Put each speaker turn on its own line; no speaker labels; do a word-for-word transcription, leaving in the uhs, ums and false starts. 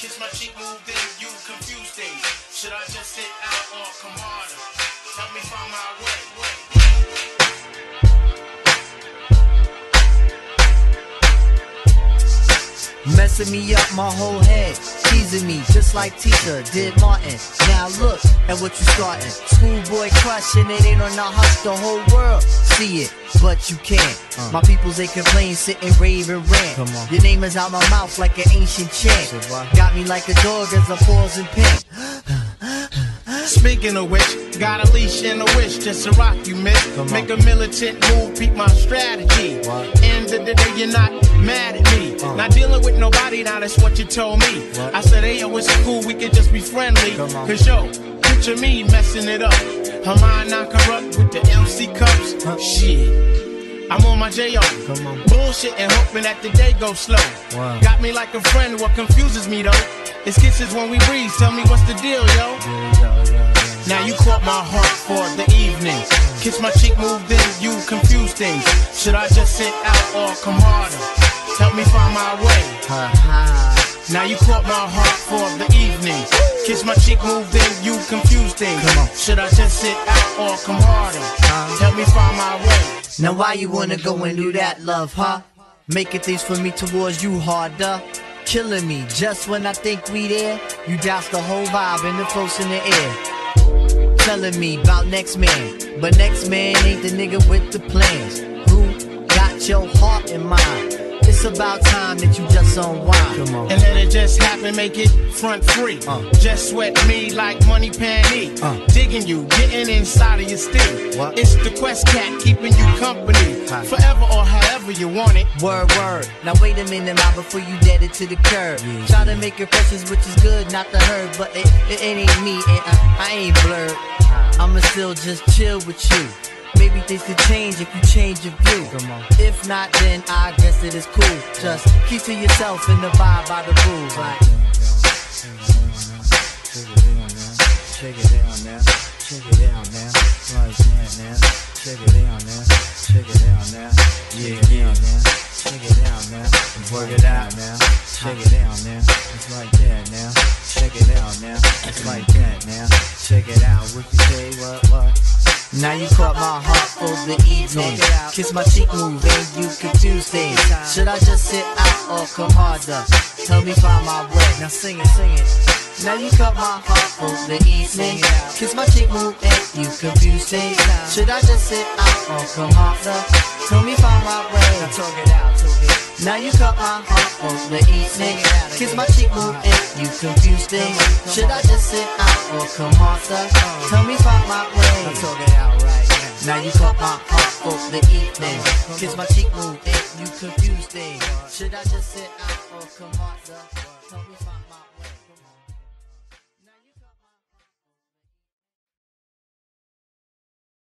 Kiss my cheek, move, then you confuse things. Should I just sit out or come harder? Help me find my way.
Messing me up my whole head, teasing me just like Tita did Martin. Now look at what you starting. Schoolboy crushing it ain't on the hush, the whole world see it, but you can't. Uh. My peoples they complain, sit and rave and rant. Come on. Your name is out my mouth like an ancient chant. Got me like a dog as I pause and pant.
Speaking of which, got a leash and a wish just to rock you, miss. Make a militant move, peep my strategy. What? End of the day, you're not mad at me. Uh. Not dealing with nobody, now that's what you told me. What? I said, hey, yo, it's cool, we can just be friendly. Cause yo, picture me messing it up. Her mind not corrupt with the L C cups. Huh? Shit, I'm on my J O. Bullshit and hoping that the day goes slow. Wow. Got me like a friend, what confuses me though? It's kisses when we breathe, tell me what's the deal, yo? Now you caught my heart for the evening. Kiss my cheek, move, then you confuse things. Should I just sit out or come harder? Help me find my way. Now you caught my heart for the evening. Kiss my cheek, move, then you confuse things. Should I just sit out or come harder? Help me find my way.
Now why you wanna go and do that, love, huh? Making things for me towards you harder. Killing me just when I think we there. You douse the whole vibe and the floats in the air. Telling me about next man, but next man ain't the nigga with the plans. Who got your heart in mind? It's about time that you just unwind. Come on.
And let it just happen, make it front free. Uh. Just sweat me like money panty. Uh. Digging you, getting inside of your steel. What? It's the Quest Cat keeping you company. Hi. Forever or however you want it.
Word, word. Now wait a minute, ma, before you dead it to the curb. Yeah. Try to make impressions, which is good, not the herd, but it, it, it ain't me, and I, I ain't blurred. I'ma still just chill with you. Maybe things could change if you change your view. If not, then I guess it is cool. Just keep to yourself and abide by the rules. Like,
check it out now, check it out now, like that now, check it out now, check it out now, yeah, yeah, now, check it out now, work it out now, check it out now, it's like that now, check it out now, it's like that now, check it out, what you say, what, what?
Now you caught my heart for the evening. Kiss my cheek, move, and you confuse things. Should I just sit out or come harder? Help me find my way. Now sing it, sing it. Now you caught my heart for the evening. Kiss my cheek, move, and you confuse things. Should I just sit out or come harder? Help me find my way. Now talk it out, talk it. Now you caught my heart for the evening. Kiss my cheek, move, and you confuse things. Should I just sit out or come harder? Tell me find my way.
Now talk it out right now.
Now you caught my heart for the evening. Kiss my cheek, move, and you confuse things. Should I just sit out or come harder? Tell me find